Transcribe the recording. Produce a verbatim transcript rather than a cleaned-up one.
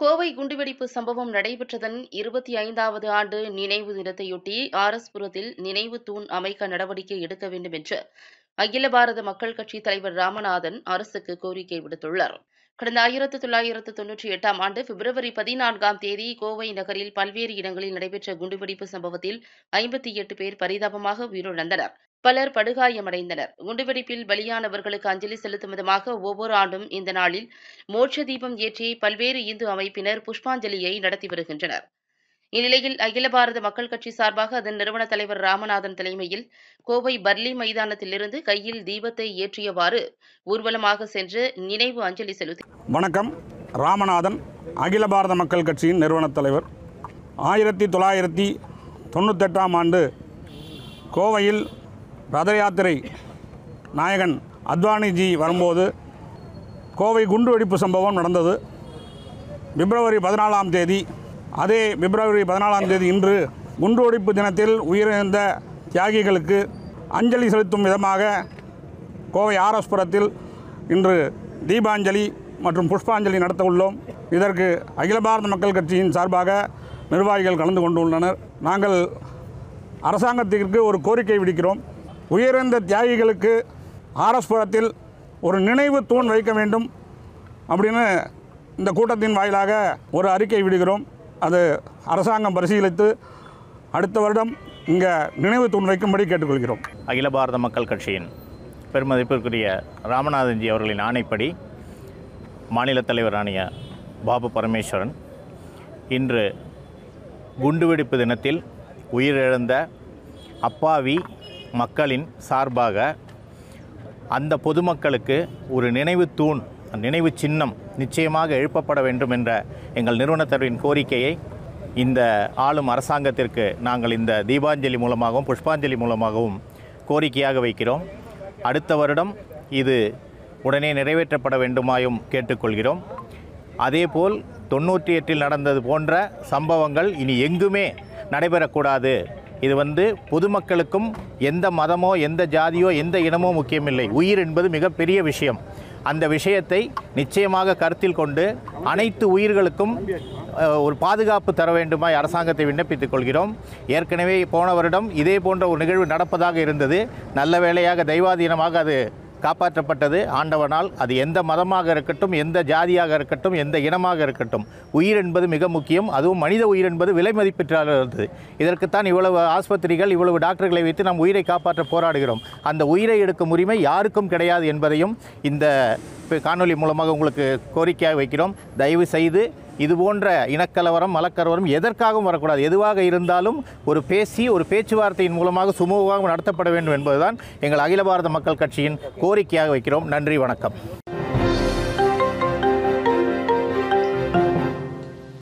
கோவை குண்டுவெடிப்பு சம்பவம் நடைபெற்றதன் இருபத்தி ஐந்தாவது ஆண்டு நினைவு தினத்தையொட்டி ஆர் எஸ் புரத்தில் நினைவு தூண் அமைக்க நடவடிக்கை எடுக்க வேண்டும் என்று அகில பாரத மக்கள் கட்சித் தலைவர் ராமநாதன் அரசுக்கு கோரிக்கை விடுத்துள்ளார். கடந்த ஆயிரத்து தொள்ளாயிரத்து தொன்னூற்றி எட்டாம் ஆண்டு பிப்ரவரி பதினான்காம் தேதி கோவை நகரில் பல்வேறு இடங்களில் நடைபெற்ற குண்டுவெடிப்பு சம்பவத்தில் ஐம்பத்தி எட்டு பேர் பரிதாபமாக உயிரிழந்தனர். பலர் படுகாயமடைந்தனர். குண்டுவெடிப்பில் பலியானவர்களுக்கு அஞ்சலி செலுத்தும் விதமாக ஒவ்வொரு ஆண்டும் இந்த நாளில் மோட்ச தீபம் ஏற்றி பல்வேறு இந்து அமைப்பினர் புஷ்பாஞ்சலியை நடத்தி வருகின்றனர். இந்நிலையில் அகில பாரத மக்கள் கட்சி சார்பாக அதன் நிறுவன தலைவர் ராமநாதன் தலைமையில் கோவை பர்லி மைதானத்திலிருந்து கையில் தீபத்தை ஏற்றியவாறு ஊர்வலமாக சென்று நினைவு அஞ்சலி செலுத்தி. வணக்கம். ராமநாதன், அகில பாரத மக்கள் கட்சியின் நிறுவன தலைவர். ஆயிரத்தி தொள்ளாயிரத்தி தொண்ணூத்தெட்டாம் ஆண்டு கோவையில் ரத யாத்திரை நாயகன் அத்வானிஜி வரும்போது கோவை குண்டுவெடிப்பு சம்பவம் நடந்தது. பிப்ரவரி பதினாலாம் தேதி அதே பிப்ரவரி பதினாலாம் தேதி இன்று குண்டுவெடிப்பு தினத்தில் உயிரிழந்த தியாகிகளுக்கு அஞ்சலி செலுத்தும் விதமாக கோவை ஆர் எஸ் புரத்தில் இன்று தீபாஞ்சலி மற்றும் புஷ்பாஞ்சலி நடத்த உள்ளோம். இதற்கு அகில பாரத மக்கள் கட்சியின் சார்பாக நிர்வாகிகள் கலந்து கொண்டுள்ளனர். நாங்கள் அரசாங்கத்திற்கு ஒரு கோரிக்கை விடுக்கிறோம். உயிரிழந்த தியாகிகளுக்கு ஆர் எஸ் புரத்தில் ஒரு நினைவு தூண் வைக்க வேண்டும் அப்படின்னு இந்த கூட்டத்தின் வாயிலாக ஒரு அறிக்கை விடுகிறோம். அது அரசாங்கம் பரிசீலித்து அடுத்த வருடம் இங்கே நினைவு தூண் வைக்கும்படி கேட்டுக்கொள்கிறோம். அகில பாரத மக்கள் கட்சியின் பெருமதிப்பிற்குரிய ராமநாதன்ஜி அவர்களின் ஆணைப்படி மாநில தலைவரானிய பாபு பரமேஸ்வரன் இன்று குண்டுவெடிப்பு தினத்தில் உயிரிழந்த அப்பாவி மக்களின் சார்பாக அந்த பொதுமக்களுக்கு ஒரு நினைவு தூண், நினைவு சின்னம் நிச்சயமாக எழுப்பப்பட வேண்டும் என்ற எங்கள் நிறுவனத்தின் கோரிக்கையை இந்த ஆளும் அரசாங்கத்திற்கு நாங்கள் இந்த தீபாஞ்சலி மூலமாகவும் புஷ்பாஞ்சலி மூலமாகவும் கோரிக்கையாக வைக்கிறோம். அடுத்த வருடம் இது உடனே நிறைவேற்றப்பட வேண்டுமாயும் கேட்டுக்கொள்கிறோம். அதேபோல் தொண்ணூற்றி எட்டில் நடந்தது போன்ற சம்பவங்கள் இனி எங்குமே நடைபெறக்கூடாது. இது வந்து பொதுமக்களுக்கும் எந்த மதமோ எந்த ஜாதியோ எந்த இனமோ முக்கியமில்லை. உயிர் என்பது மிகப்பெரிய விஷயம். அந்த விஷயத்தை நிச்சயமாக கருத்தில் கொண்டு அனைத்து உயிர்களுக்கும் ஒரு பாதுகாப்பு தர வேண்டுமாய் அரசாங்கத்தை விண்ணப்பித்துக் கொள்கிறோம். ஏற்கனவே போன வருடம் இதே போன்ற ஒரு நிகழ்வு நடப்பதாக இருந்தது. நல்ல வேளையாக தெய்வாதீனமாக அது காப்பாற்றப்பட்டது ஆண்டவனால். அது எந்த மதமாக இருக்கட்டும், எந்த ஜாதியாக இருக்கட்டும், எந்த இனமாக இருக்கட்டும், உயிர் என்பது மிக முக்கியம். அதுவும் மனித உயிர் என்பது விலை மதிப்பற்றது. இதற்குத்தான் இவ்வளவு ஆஸ்பத்திரிகள், இவ்வளவு டாக்டர்களை வைத்து நாம் உயிரை காப்பாற்ற போராடுகிறோம். அந்த உயிரை எடுக்கும் உரிமை யாருக்கும் கிடையாது என்பதையும் இந்த காணொலி மூலமாக உங்களுக்கு கோரிக்கையாக வைக்கிறோம். தயவு செய்து இதுபோன்ற இனக்கலவரம், மலக்கலவரம் எதற்காகவும் வரக்கூடாது. எதுவாக இருந்தாலும் ஒரு பேசி ஒரு பேச்சுவார்த்தையின் மூலமாக சுமூகமாக நடத்தப்பட வேண்டும் என்பதுதான் எங்கள் அகில பாரத மக்கள் கட்சியின் கோரிக்கையாக வைக்கிறோம். நன்றி, வணக்கம்.